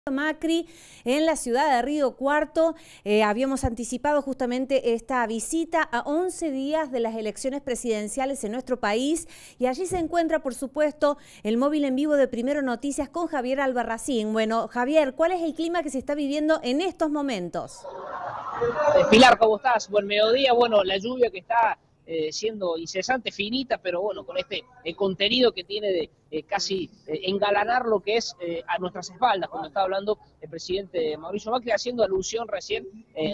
Macri en la ciudad de Río Cuarto. Habíamos anticipado justamente esta visita a 11 días de las elecciones presidenciales en nuestro país, y allí se encuentra, por supuesto, el móvil en vivo de Primero Noticias con Javier Albarracín. Bueno, Javier, ¿cuál es el clima que se está viviendo en estos momentos? Pilar, ¿cómo estás? Buen mediodía. Bueno, la lluvia que está siendo incesante, finita, pero bueno, con este contenido que tiene de casi engalanar lo que es a nuestras espaldas, cuando está hablando el presidente Mauricio Macri, haciendo alusión recién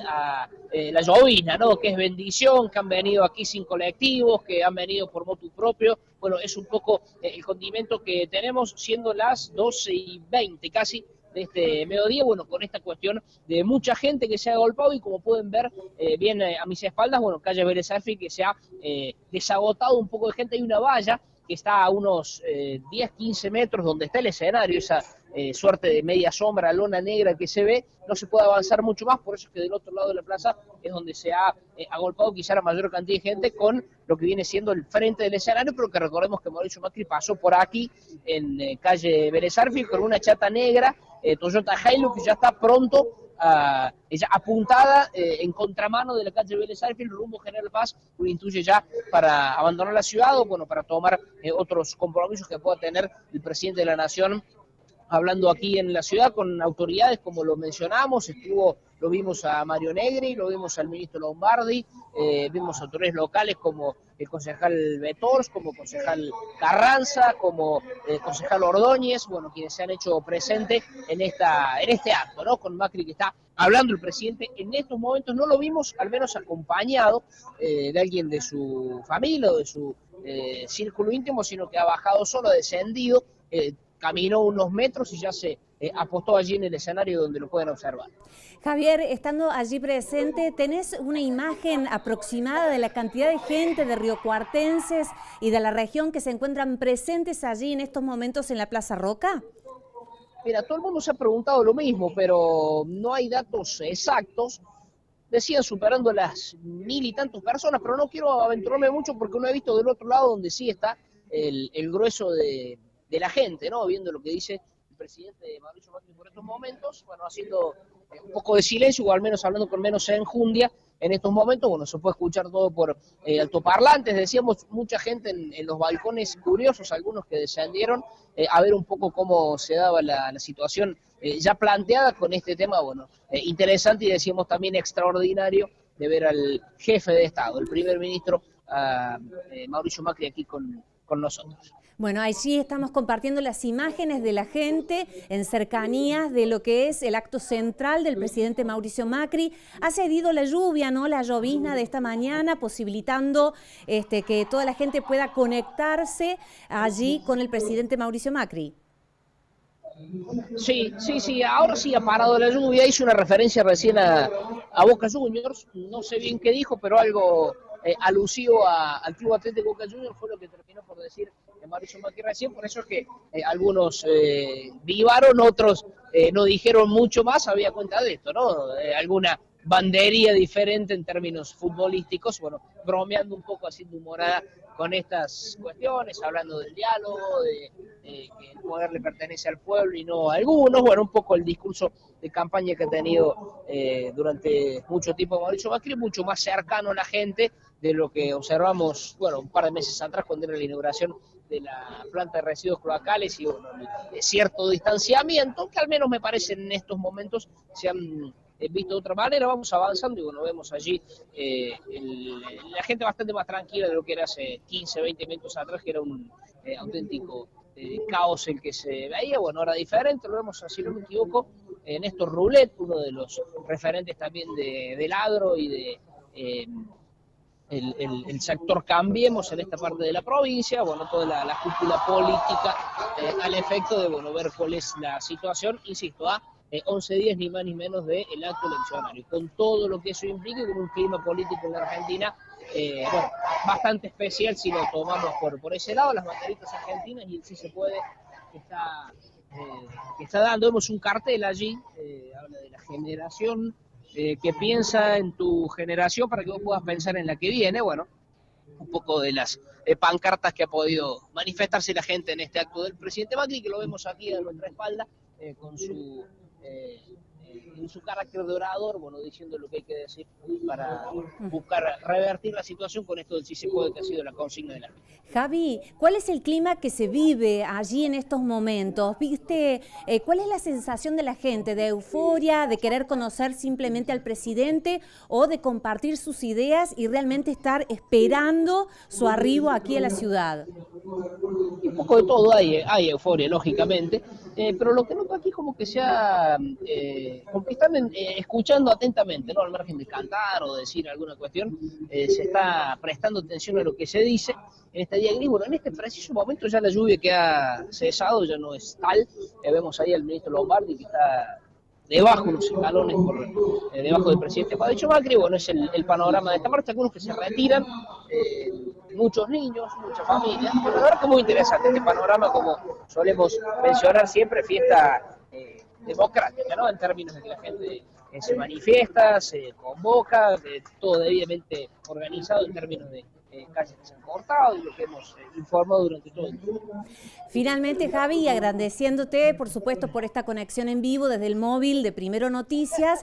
a la llovizna, ¿no? Que es bendición, que han venido aquí sin colectivos, que han venido por motu propio. Bueno, es un poco el condimento que tenemos, siendo las 12:20 casi de este mediodía, bueno, con esta cuestión de mucha gente que se ha agolpado, y como pueden ver bien a mis espaldas, bueno, calle Vélez Sarsfield, que se ha desagotado un poco de gente. Hay una valla que está a unos 10-15 metros donde está el escenario, esa suerte de media sombra, lona negra que se ve. No se puede avanzar mucho más, por eso es que del otro lado de la plaza es donde se ha agolpado quizá la mayor cantidad de gente con lo que viene siendo el frente del escenario, pero que recordemos que Mauricio Macri pasó por aquí en calle Vélez Sarsfield con una chata negra, Toyota Hilux, que ya está pronto, ella apuntada en contramano de la calle Vélez Sarsfield, rumbo General Paz, lo intuye ya para abandonar la ciudad, o bueno, para tomar otros compromisos que pueda tener el presidente de la Nación, hablando aquí en la ciudad con autoridades, como lo mencionamos. Lo vimos a Mario Negri, lo vimos al ministro Lombardi, vimos autoridades locales como el concejal Betors, como concejal Carranza, como concejal Ordóñez, bueno, quienes se han hecho presentes en este acto, ¿no? Con Macri, que está hablando el presidente en estos momentos. No lo vimos, al menos acompañado de alguien de su familia o de su círculo íntimo, sino que ha bajado solo, descendido, caminó unos metros y ya se apostó allí en el escenario donde lo pueden observar. Javier, estando allí presente, ¿tenés una imagen aproximada de la cantidad de gente, de riocuartenses y de la región que se encuentran presentes allí en estos momentos en la Plaza Roca? Mira, todo el mundo se ha preguntado lo mismo, pero no hay datos exactos. Decían superando las 1000 y tantas personas, pero no quiero aventurarme mucho porque no he visto del otro lado, donde sí está el grueso de la gente, ¿no? Viendo lo que dice el presidente Mauricio Macri por estos momentos, bueno, haciendo un poco de silencio, o al menos hablando con menos enjundia en estos momentos. Bueno, se puede escuchar todo por altoparlantes. Decíamos, mucha gente en los balcones, curiosos, algunos que descendieron a ver un poco cómo se daba la situación ya planteada con este tema. Bueno, interesante, y decíamos también extraordinario, de ver al jefe de Estado, el primer ministro Mauricio Macri, aquí con nosotros. Bueno, allí estamos compartiendo las imágenes de la gente en cercanías de lo que es el acto central del presidente Mauricio Macri. Ha cedido la lluvia, ¿no? La llovizna de esta mañana, posibilitando que toda la gente pueda conectarse allí con el presidente Mauricio Macri. Sí, ahora sí ha parado la lluvia. Hizo una referencia recién a Boca Juniors, no sé bien qué dijo, pero algo alusivo al Club Atlético Boca Juniors fue lo que terminó por decir Mauricio Macri recién. Por eso es que algunos vivaron, otros no dijeron mucho más, había cuenta de esto, ¿no? Alguna bandería diferente en términos futbolísticos, bueno, bromeando un poco, haciendo humorada con estas cuestiones, hablando del diálogo, de que el poder le pertenece al pueblo y no a algunos. Bueno, un poco el discurso de campaña que ha tenido durante mucho tiempo Mauricio Macri, mucho más cercano a la gente de lo que observamos, bueno, un par de meses atrás, cuando era la inauguración de la planta de residuos cloacales, y bueno, cierto distanciamiento que al menos me parece en estos momentos se han visto de otra manera. Vamos avanzando y bueno, vemos allí la gente bastante más tranquila de lo que era hace 15-20 minutos atrás, que era un auténtico caos el que se veía. Bueno, ahora diferente, lo vemos, si no me equivoco, Néstor Roulet, uno de los referentes también del agro y de el sector Cambiemos en esta parte de la provincia. Bueno, toda la cúpula política al efecto de, bueno, ver cuál es la situación, insisto, 11 días ni más ni menos del acto eleccionario, con todo lo que eso implica, con un clima político en la Argentina, bueno, bastante especial si lo tomamos por ese lado. Las banderitas argentinas y el sí se puede que está dando. Vemos un cartel allí, habla de la generación que piensa en tu generación para que vos puedas pensar en la que viene. Bueno, un poco de las pancartas que ha podido manifestarse la gente en este acto del presidente Macri, que lo vemos aquí a nuestra espalda, con su en su carácter de orador, bueno, diciendo lo que hay que decir para buscar revertir la situación con esto del sí se puede, que ha sido la consigna de la gente. Javi, ¿cuál es el clima que se vive allí en estos momentos? ¿Viste? ¿Cuál es la sensación de la gente? ¿De euforia, de querer conocer simplemente al presidente o de compartir sus ideas y realmente estar esperando su arribo aquí a la ciudad? Un poco de todo, hay euforia, lógicamente, pero lo que noto aquí como que como que están escuchando atentamente, ¿no? Al margen de cantar o decir alguna cuestión, se está prestando atención a lo que se dice en este día gris. Bueno, en este preciso momento ya la lluvia que ha cesado ya no es tal. Vemos ahí al ministro Lombardi que está debajo, unos escalones debajo del presidente Mauricio Macri. Bueno, es el panorama de esta marcha, algunos que se retiran, muchos niños, muchas familias. Pero la verdad que es muy interesante este panorama, como solemos mencionar siempre, fiesta democrática, ¿no? En términos de que la gente se manifiesta, se convoca, todo debidamente organizado en términos de calles que se han cortado y lo que hemos informado durante todo el día. Finalmente, Javi, agradeciéndote, por supuesto, por esta conexión en vivo desde el móvil de Primero Noticias.